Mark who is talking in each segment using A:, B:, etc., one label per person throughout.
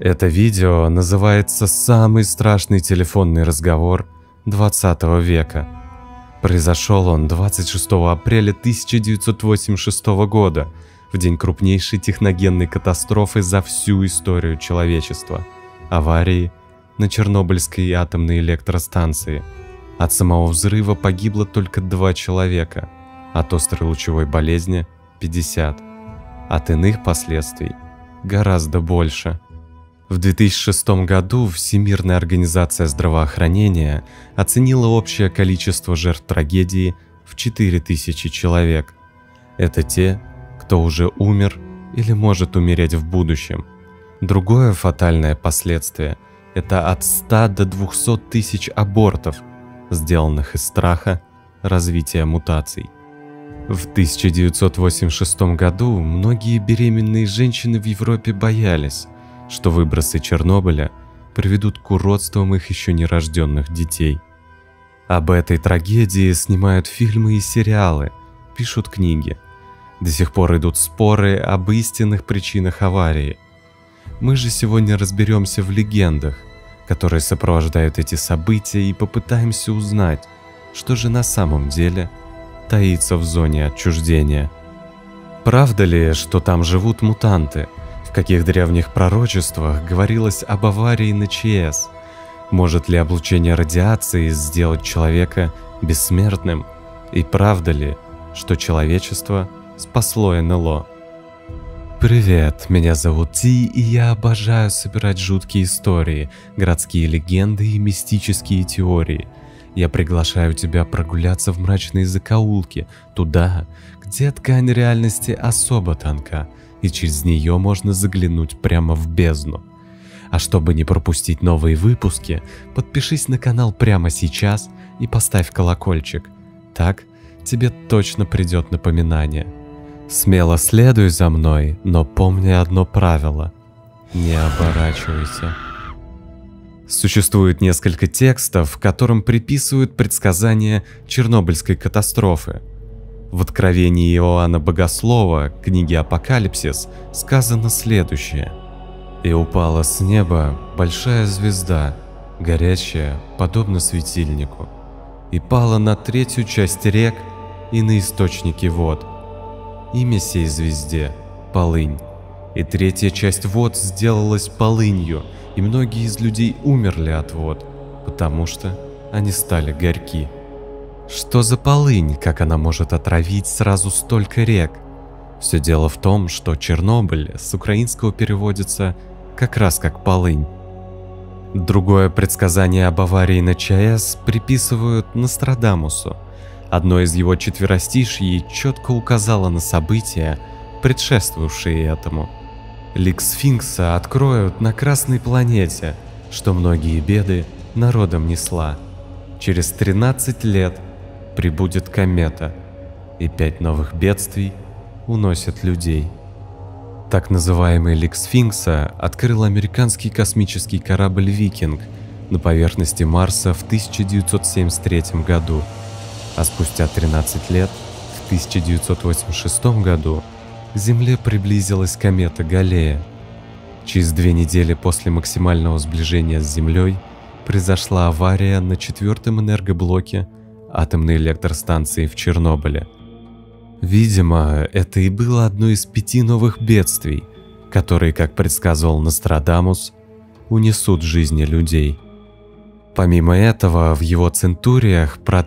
A: Это видео называется «Самый страшный телефонный разговор 20 века». Произошел он 26 апреля 1986 года, в день крупнейшей техногенной катастрофы за всю историю человечества – аварии на Чернобыльской атомной электростанции. От самого взрыва погибло только 2 человека, от острой лучевой болезни – 50, от иных последствий – гораздо больше. В 2006 году Всемирная организация здравоохранения оценила общее количество жертв трагедии в 4000 человек. Это те, кто уже умер или может умереть в будущем. Другое фатальное последствие – это от 100 до 200 тысяч абортов, сделанных из страха развития мутаций. В 1986 году многие беременные женщины в Европе боялись, что выбросы Чернобыля приведут к уродствам их еще нерожденных детей. Об этой трагедии снимают фильмы и сериалы, пишут книги. До сих пор идут споры об истинных причинах аварии. Мы же сегодня разберемся в легендах, которые сопровождают эти события, и попытаемся узнать, что же на самом деле таится в зоне отчуждения. Правда ли, что там живут мутанты? В каких древних пророчествах говорилось об аварии на ЧАЭС? Может ли облучение радиации сделать человека бессмертным? И правда ли, что человечество спасло НЛО? Привет, меня зовут Ти, и я обожаю собирать жуткие истории, городские легенды и мистические теории. Я приглашаю тебя прогуляться в мрачные закоулки, туда, где ткань реальности особо тонка, и через нее можно заглянуть прямо в бездну. А чтобы не пропустить новые выпуски, подпишись на канал прямо сейчас и поставь колокольчик. Так тебе точно придет напоминание. Смело следуй за мной, но помни одно правило – не оборачивайся. Существует несколько текстов, которым приписывают предсказания Чернобыльской катастрофы. В Откровении Иоанна Богослова, книге «Апокалипсис», сказано следующее. «И упала с неба большая звезда, горящая, подобно светильнику, и пала на 3-ю часть рек и на источники вод. Имя сей звезде – Полынь, и 3-я часть вод сделалась полынью, и многие из людей умерли от вод, потому что они стали горьки». Что за полынь, как она может отравить сразу столько рек? Все дело в том, что Чернобыль с украинского переводится как раз как полынь. Другое предсказание об аварии на ЧАЭС приписывают Нострадамусу. Одно из его четверостишьей четко указало на события, предшествовавшие этому. Лик Сфинкса откроют на Красной планете, что многие беды народом несла. Через 13 лет прибудет комета, и 5 новых бедствий уносят людей. Так называемый лик Сфинкса открыл американский космический корабль «Викинг» на поверхности Марса в 1973 году, а спустя 13 лет, в 1986 году, к Земле приблизилась комета Галлея. Через 2 недели после максимального сближения с Землей произошла авария на 4-м энергоблоке атомной электростанции в Чернобыле. Видимо, это и было одно из 5 новых бедствий, которые, как предсказывал Нострадамус, унесут жизни людей. Помимо этого, в его центуриях про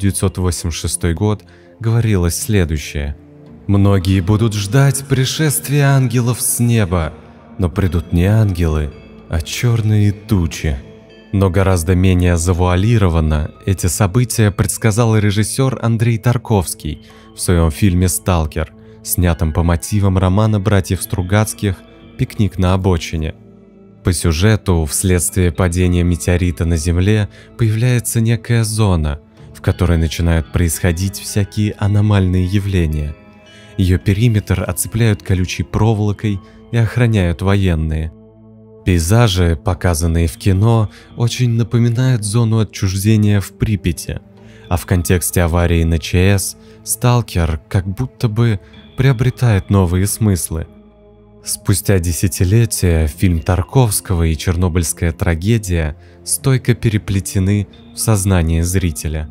A: 1986 год говорилось следующее. «Многие будут ждать пришествия ангелов с неба, но придут не ангелы, а черные тучи». Но гораздо менее завуалированно эти события предсказал режиссер Андрей Тарковский в своем фильме «Сталкер», снятом по мотивам романа братьев Стругацких «Пикник на обочине». По сюжету, вследствие падения метеорита на Земле, появляется некая зона, в которой начинают происходить всякие аномальные явления. Ее периметр оцепляют колючей проволокой и охраняют военные. Пейзажи, показанные в кино, очень напоминают зону отчуждения в Припяти, а в контексте аварии на ЧАЭС «Сталкер» как будто бы приобретает новые смыслы. Спустя десятилетия фильм Тарковского и чернобыльская трагедия стойко переплетены в сознании зрителя.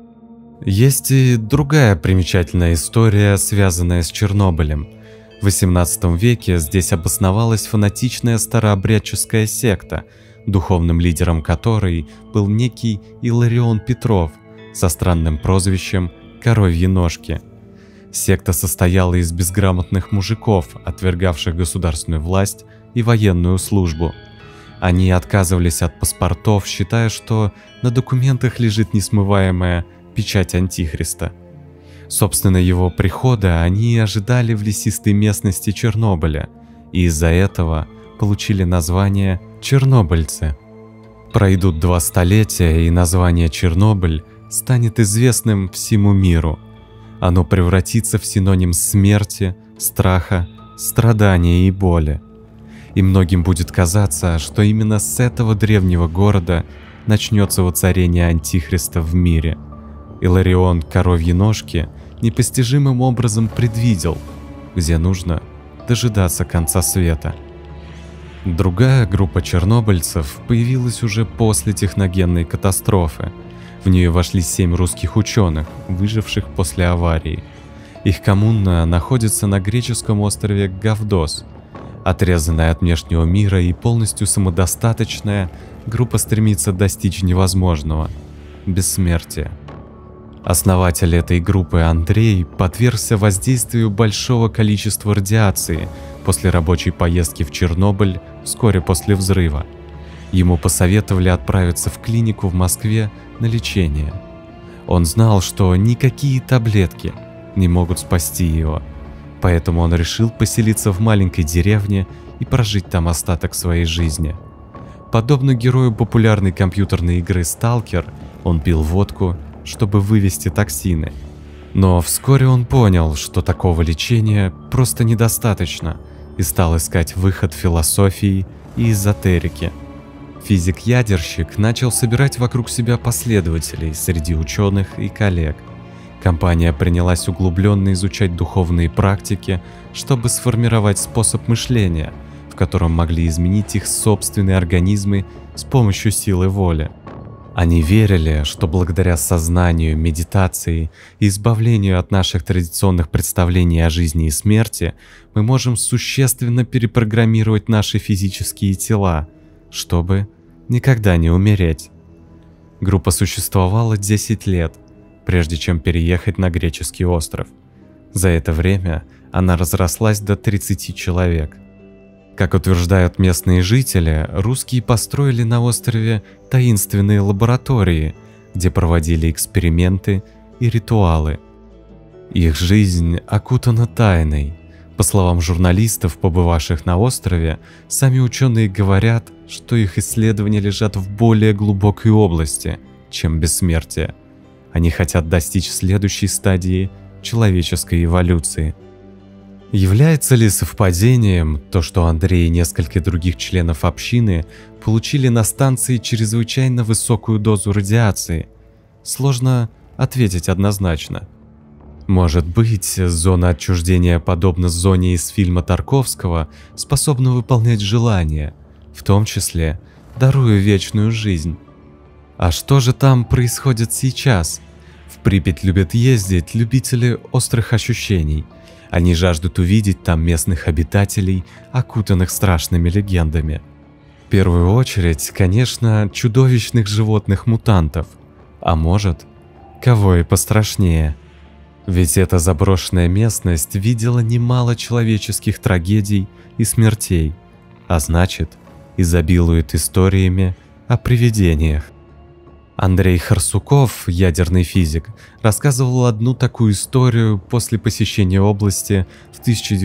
A: Есть и другая примечательная история, связанная с Чернобылем. В XVIII веке здесь обосновалась фанатичная старообрядческая секта, духовным лидером которой был некий Иларион Петров со странным прозвищем «Коровьи ножки». Секта состояла из безграмотных мужиков, отвергавших государственную власть и военную службу. Они отказывались от паспортов, считая, что на документах лежит несмываемая печать Антихриста. Собственно, его прихода они ожидали в лесистой местности Чернобыля, и из-за этого получили название «чернобыльцы». Пройдут 2 столетия, и название «Чернобыль» станет известным всему миру. Оно превратится в синоним смерти, страха, страдания и боли. И многим будет казаться, что именно с этого древнего города начнется воцарение Антихриста в мире. Иларион Коровьи ножки непостижимым образом предвидел, где нужно дожидаться конца света. Другая группа чернобыльцев появилась уже после техногенной катастрофы. В нее вошли 7 русских ученых, выживших после аварии. Их коммуна находится на греческом острове Гавдос. Отрезанная от внешнего мира и полностью самодостаточная, группа стремится достичь невозможного – бессмертия. Основатель этой группы Андрей подвергся воздействию большого количества радиации после рабочей поездки в Чернобыль вскоре после взрыва. Ему посоветовали отправиться в клинику в Москве на лечение. Он знал, что никакие таблетки не могут спасти его, поэтому он решил поселиться в маленькой деревне и прожить там остаток своей жизни. Подобно герою популярной компьютерной игры «Сталкер», он пил водку, чтобы вывести токсины. Но вскоре он понял, что такого лечения просто недостаточно, и стал искать выход в философии и эзотерике. Физик-ядерщик начал собирать вокруг себя последователей среди ученых и коллег. Компания принялась углубленно изучать духовные практики, чтобы сформировать способ мышления, в котором могли изменить их собственные организмы с помощью силы воли. Они верили, что благодаря сознанию, медитации и избавлению от наших традиционных представлений о жизни и смерти мы можем существенно перепрограммировать наши физические тела, чтобы никогда не умереть. Группа существовала 10 лет, прежде чем переехать на греческий остров. За это время она разрослась до 30 человек. Как утверждают местные жители, русские построили на острове таинственные лаборатории, где проводили эксперименты и ритуалы. Их жизнь окутана тайной. По словам журналистов, побывавших на острове, сами ученые говорят, что их исследования лежат в более глубокой области, чем бессмертие. Они хотят достичь следующей стадии человеческой эволюции. Является ли совпадением то, что Андрей и несколько других членов общины получили на станции чрезвычайно высокую дозу радиации? Сложно ответить однозначно. Может быть, зона отчуждения, подобно зоне из фильма Тарковского, способна выполнять желания, в том числе даруя вечную жизнь. А что же там происходит сейчас? В Припять любят ездить любители острых ощущений. Они жаждут увидеть там местных обитателей, окутанных страшными легендами. В первую очередь, конечно, чудовищных животных-мутантов. А может, кого и пострашнее. Ведь эта заброшенная местность видела немало человеческих трагедий и смертей, а значит, изобилует историями о привидениях. Андрей Харсуков, ядерный физик, рассказывал одну такую историю после посещения области в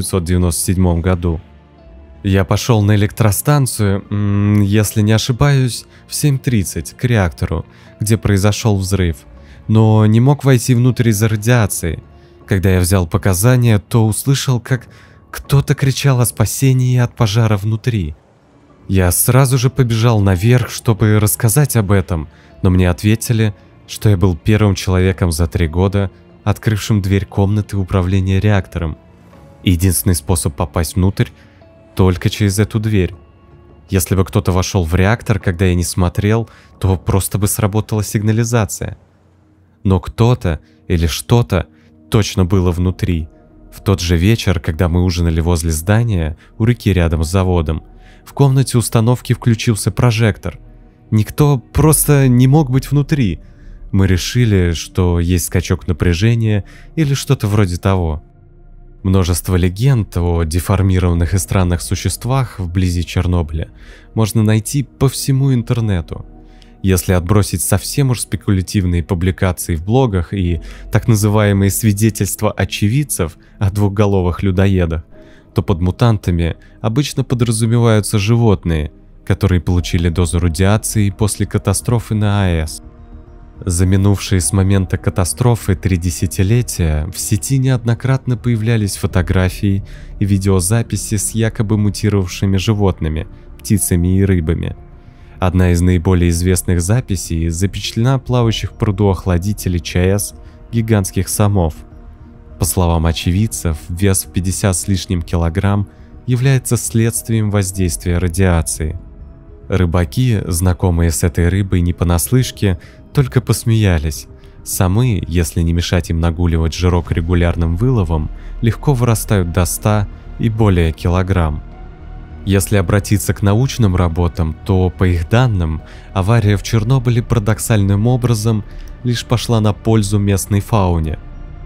A: 1997 году. Я пошел на электростанцию, если не ошибаюсь, в 7:30 к реактору, где произошел взрыв, но не мог войти внутрь из-за радиации. Когда я взял показания, то услышал, как кто-то кричал о спасении от пожара внутри. Я сразу же побежал наверх, чтобы рассказать об этом, но мне ответили, что я был первым человеком за 3 года, открывшим дверь комнаты управления реактором. Единственный способ попасть внутрь только через эту дверь. Если бы кто-то вошел в реактор, когда я не смотрел, то просто бы сработала сигнализация. Но кто-то или что-то точно было внутри. В тот же вечер, когда мы ужинали возле здания, у реки рядом с заводом, в комнате установки включился прожектор. Никто просто не мог быть внутри. Мы решили, что есть скачок напряжения или что-то вроде того. Множество легенд о деформированных и странных существах вблизи Чернобыля можно найти по всему интернету. Если отбросить совсем уж спекулятивные публикации в блогах и так называемые свидетельства очевидцев о двухголовых людоедах, то под мутантами обычно подразумеваются животные, которые получили дозу радиации после катастрофы на АЭС. За минувшие с момента катастрофы 3 десятилетия в сети неоднократно появлялись фотографии и видеозаписи с якобы мутировавшими животными, птицами и рыбами. Одна из наиболее известных записей запечатлена плавающих в пруду охладителей ЧАЭС гигантских сомов. По словам очевидцев, вес в 50 с лишним килограмм является следствием воздействия радиации. Рыбаки, знакомые с этой рыбой не понаслышке, только посмеялись. Самы, если не мешать им нагуливать жирок регулярным выловом, легко вырастают до 100 и более килограмм. Если обратиться к научным работам, то, по их данным, авария в Чернобыле парадоксальным образом лишь пошла на пользу местной фауне.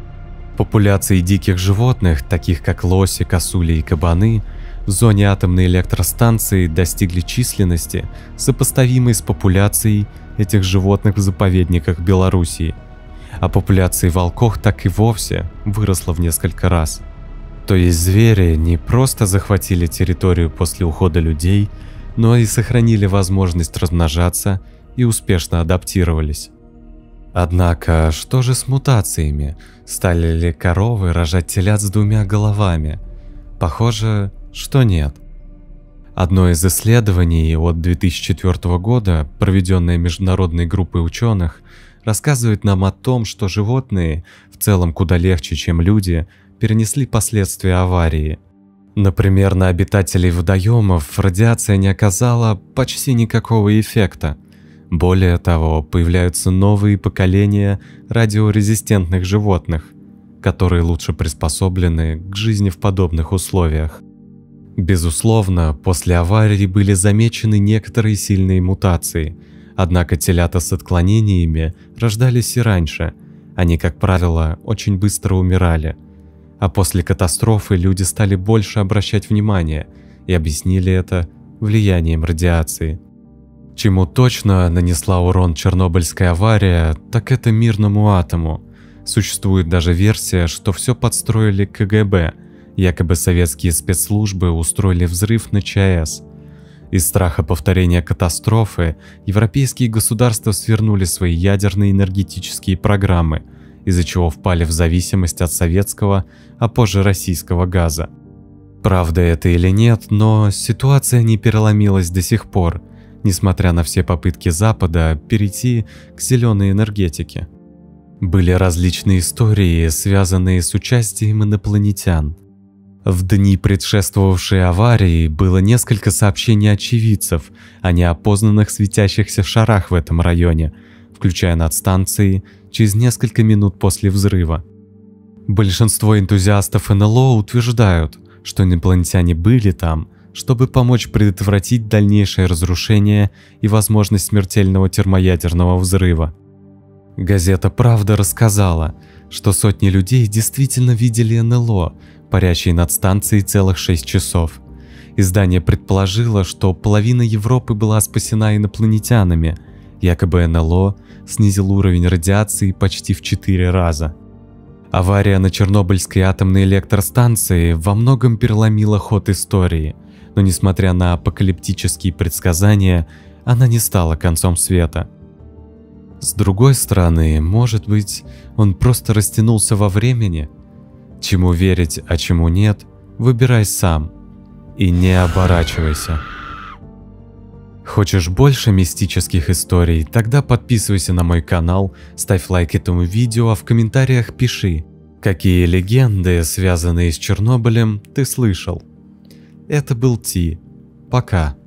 A: Популяции диких животных, таких как лоси, косули и кабаны, в зоне атомной электростанции достигли численности, сопоставимой с популяцией этих животных в заповедниках Белоруссии, а популяция волков так и вовсе выросла в несколько раз. То есть звери не просто захватили территорию после ухода людей, но и сохранили возможность размножаться и успешно адаптировались. Однако, что же с мутациями? Стали ли коровы рожать телят с 2 головами? Похоже, что нет. Одно из исследований от 2004 года, проведенное международной группой ученых, рассказывает нам о том, что животные, в целом куда легче, чем люди, перенесли последствия аварии. Например, на обитателей водоемов радиация не оказала почти никакого эффекта. Более того, появляются новые поколения радиорезистентных животных, которые лучше приспособлены к жизни в подобных условиях. Безусловно, после аварии были замечены некоторые сильные мутации, однако телята с отклонениями рождались и раньше. Они, как правило, очень быстро умирали. А после катастрофы люди стали больше обращать внимание и объяснили это влиянием радиации. Чему точно нанесла урон Чернобыльская авария, так это мирному атому. Существует даже версия, что все подстроили КГБ, якобы советские спецслужбы устроили взрыв на ЧАЭС. Из страха повторения катастрофы европейские государства свернули свои ядерные энергетические программы, из-за чего впали в зависимость от советского, а позже российского газа. Правда это или нет, но ситуация не переломилась до сих пор, несмотря на все попытки Запада перейти к зеленой энергетике. Были различные истории, связанные с участием инопланетян. В дни, предшествовавшие аварии, было несколько сообщений очевидцев о неопознанных светящихся шарах в этом районе, включая над станцией, через несколько минут после взрыва. Большинство энтузиастов НЛО утверждают, что инопланетяне были там, чтобы помочь предотвратить дальнейшее разрушение и возможность смертельного термоядерного взрыва. Газета «Правда» рассказала, что сотни людей действительно видели НЛО, парящие над станцией целых 6 часов. Издание предположило, что половина Европы была спасена инопланетянами, якобы НЛО снизил уровень радиации почти в 4 раза. Авария на Чернобыльской атомной электростанции во многом переломила ход истории, но несмотря на апокалиптические предсказания, она не стала концом света. С другой стороны, может быть, он просто растянулся во времени? Чему верить, а чему нет, выбирай сам. И не оборачивайся. Хочешь больше мистических историй? Тогда подписывайся на мой канал, ставь лайк этому видео, а в комментариях пиши, какие легенды, связанные с Чернобылем, ты слышал. Это был Ти. Пока.